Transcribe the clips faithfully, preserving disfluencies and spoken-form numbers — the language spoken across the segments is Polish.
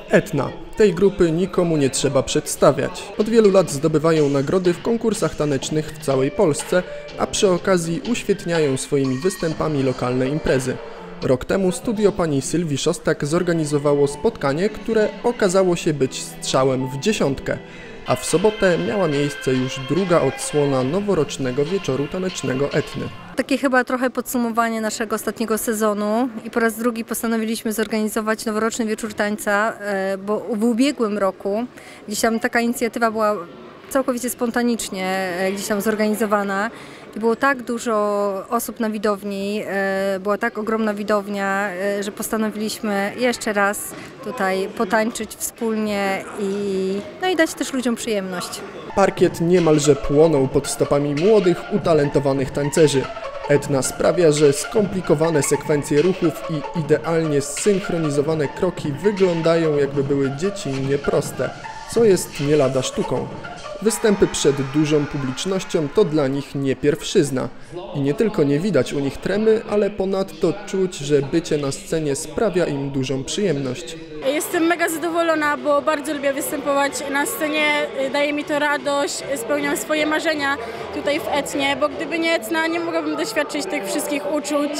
Etna. Tej grupy nikomu nie trzeba przedstawiać. Od wielu lat zdobywają nagrody w konkursach tanecznych w całej Polsce, a przy okazji uświetniają swoimi występami lokalne imprezy. Rok temu studio pani Sylwii Szostak zorganizowało spotkanie, które okazało się być strzałem w dziesiątkę, a w sobotę miała miejsce już druga odsłona noworocznego wieczoru tanecznego Etny. Takie chyba trochę podsumowanie naszego ostatniego sezonu i po raz drugi postanowiliśmy zorganizować noworoczny wieczór tańca, bo w ubiegłym roku gdzieś tam taka inicjatywa była całkowicie spontanicznie gdzieś tam zorganizowana i było tak dużo osób na widowni, była tak ogromna widownia, że postanowiliśmy jeszcze raz tutaj potańczyć wspólnie i, no i dać też ludziom przyjemność. Parkiet niemalże płonął pod stopami młodych, utalentowanych tańcerzy. Etna sprawia, że skomplikowane sekwencje ruchów i idealnie zsynchronizowane kroki wyglądają, jakby były dziecinnie proste, co jest nie lada sztuką. Występy przed dużą publicznością to dla nich nie pierwszyzna. I nie tylko nie widać u nich tremy, ale ponadto czuć, że bycie na scenie sprawia im dużą przyjemność. Jestem mega zadowolona, bo bardzo lubię występować na scenie, daje mi to radość, spełniam swoje marzenia tutaj w Etnie, bo gdyby nie Etna, nie mogłabym doświadczyć tych wszystkich uczuć,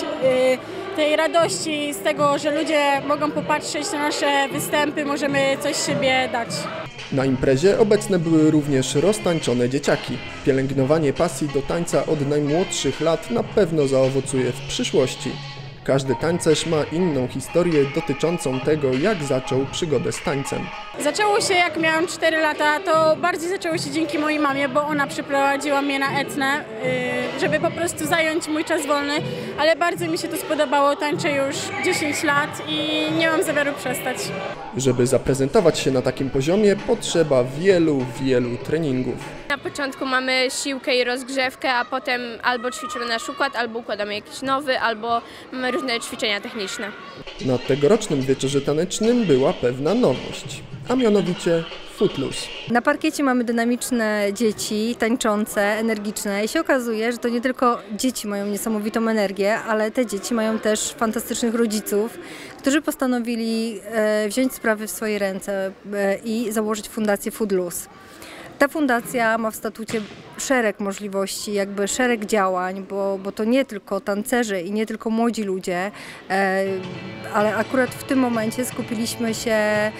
tej radości z tego, że ludzie mogą popatrzeć na nasze występy, możemy coś siebie dać. Na imprezie obecne były również roztańczone dzieciaki. Pielęgnowanie pasji do tańca od najmłodszych lat na pewno zaowocuje w przyszłości. Każdy tancerz ma inną historię dotyczącą tego, jak zaczął przygodę z tańcem. Zaczęło się jak miałam cztery lata, to bardziej zaczęło się dzięki mojej mamie, bo ona przyprowadziła mnie na Etnę, żeby po prostu zająć mój czas wolny, ale bardzo mi się to spodobało, tańczę już dziesięć lat i nie mam zamiaru przestać. Żeby zaprezentować się na takim poziomie, potrzeba wielu, wielu treningów. Na początku mamy siłkę i rozgrzewkę, a potem albo ćwiczymy nasz układ, albo układamy jakiś nowy, albo mamy różne ćwiczenia techniczne. Na tegorocznym wieczorze tanecznym była pewna nowość, a mianowicie Footloose. Na parkiecie mamy dynamiczne dzieci, tańczące, energiczne i się okazuje, że to nie tylko dzieci mają niesamowitą energię, ale te dzieci mają też fantastycznych rodziców, którzy postanowili wziąć sprawy w swoje ręce i założyć fundację Footloose. Ta fundacja ma w statucie szereg możliwości, jakby szereg działań, bo, bo to nie tylko tancerze i nie tylko młodzi ludzie, e, ale akurat w tym momencie skupiliśmy się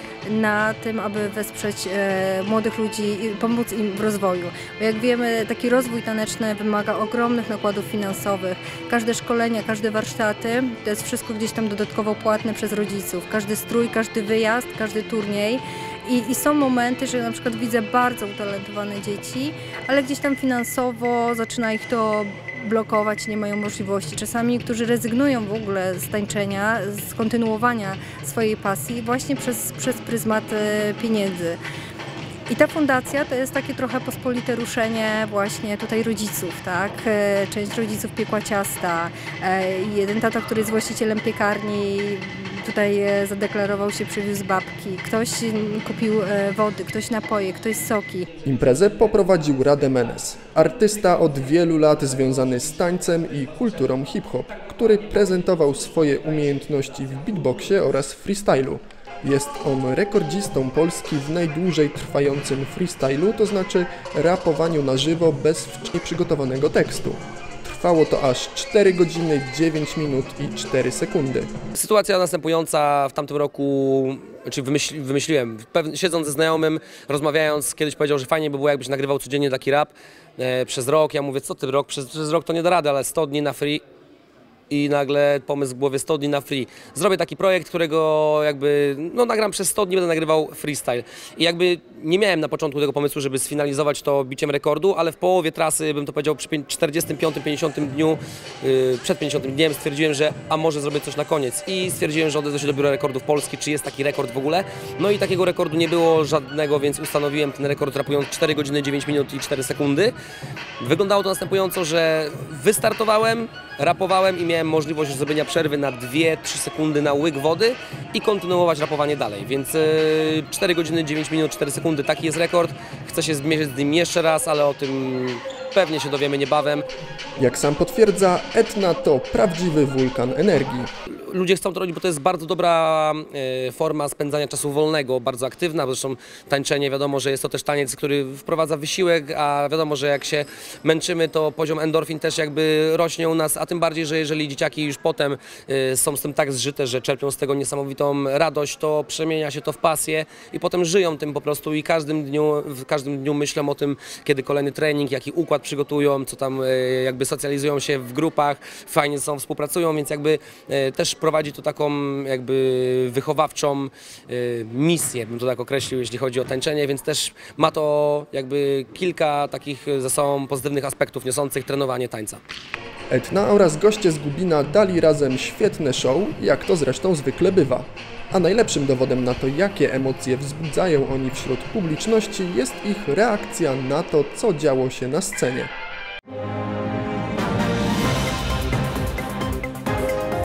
na tym, aby wesprzeć e, młodych ludzi i pomóc im w rozwoju. Bo jak wiemy, taki rozwój taneczny wymaga ogromnych nakładów finansowych. Każde szkolenia, każde warsztaty, to jest wszystko gdzieś tam dodatkowo płatne przez rodziców. Każdy strój, każdy wyjazd, każdy turniej. I, I są momenty, że na przykład widzę bardzo utalentowane dzieci, ale gdzieś tam finansowo zaczyna ich to blokować, nie mają możliwości. Czasami niektórzy rezygnują w ogóle z tańczenia, z kontynuowania swojej pasji właśnie przez, przez pryzmat pieniędzy. I ta fundacja to jest takie trochę pospolite ruszenie właśnie tutaj rodziców, tak? Część rodziców piekła ciasta, jeden tata, który jest właścicielem piekarni, tutaj zadeklarował się, przywiózł babki, ktoś kupił wody, ktoś napoje, ktoś soki. Imprezę poprowadził Rade Menes, artysta od wielu lat związany z tańcem i kulturą hip-hop, który prezentował swoje umiejętności w beatboxie oraz freestylu. Jest on rekordzistą Polski w najdłużej trwającym freestylu, to znaczy rapowaniu na żywo bez wcześniej przygotowanego tekstu. Trwało to aż cztery godziny, dziewięć minut i cztery sekundy. Sytuacja następująca w tamtym roku, czyli wymyśli, wymyśliłem, siedząc ze znajomym, rozmawiając, kiedyś powiedział, że fajnie by było, jakbyś nagrywał codziennie taki rap e, przez rok. Ja mówię, co ty rok? Przez, przez rok to nie da rady, ale sto dni na free. I nagle pomysł w głowie sto dni na free. Zrobię taki projekt, którego jakby, no nagram przez sto dni, będę nagrywał freestyle. I jakby nie miałem na początku tego pomysłu, żeby sfinalizować to biciem rekordu, ale w połowie trasy, bym to powiedział, przy czterdziestym piątym, pięćdziesiątym dniu, yy, przed pięćdziesiątym dniem stwierdziłem, że a może zrobię coś na koniec. I stwierdziłem, że odezwę się do Biura Rekordów Polski, czy jest taki rekord w ogóle. No i takiego rekordu nie było żadnego, więc ustanowiłem ten rekord rapując cztery godziny, dziewięć minut i cztery sekundy. Wyglądało to następująco, że wystartowałem, rapowałem i miałem możliwość zrobienia przerwy na dwie trzy sekundy na łyk wody i kontynuować rapowanie dalej, więc yy, cztery godziny, dziewięć minut, cztery sekundy, taki jest rekord. Chcę się zmierzyć z nim jeszcze raz, ale o tym pewnie się dowiemy niebawem. Jak sam potwierdza, Etna to prawdziwy wulkan energii. Ludzie chcą to robić, bo to jest bardzo dobra e, forma spędzania czasu wolnego, bardzo aktywna, zresztą tańczenie wiadomo, że jest to też taniec, który wprowadza wysiłek, a wiadomo, że jak się męczymy, to poziom endorfin też jakby rośnie u nas, a tym bardziej, że jeżeli dzieciaki już potem e, są z tym tak zżyte, że czerpią z tego niesamowitą radość, to przemienia się to w pasję i potem żyją tym po prostu i każdym dniu, w każdym dniu myślą o tym, kiedy kolejny trening, jaki układ przygotują, co tam e, jakby socjalizują się w grupach, fajnie ze sobą współpracują, więc jakby e, też prowadzi to taką jakby wychowawczą y, misję, bym to tak określił, jeśli chodzi o tańczenie, więc też ma to jakby kilka takich ze sobą pozytywnych aspektów niosących trenowanie tańca. Etna oraz goście z Gubina dali razem świetne show, jak to zresztą zwykle bywa. A najlepszym dowodem na to, jakie emocje wzbudzają oni wśród publiczności, jest ich reakcja na to, co działo się na scenie.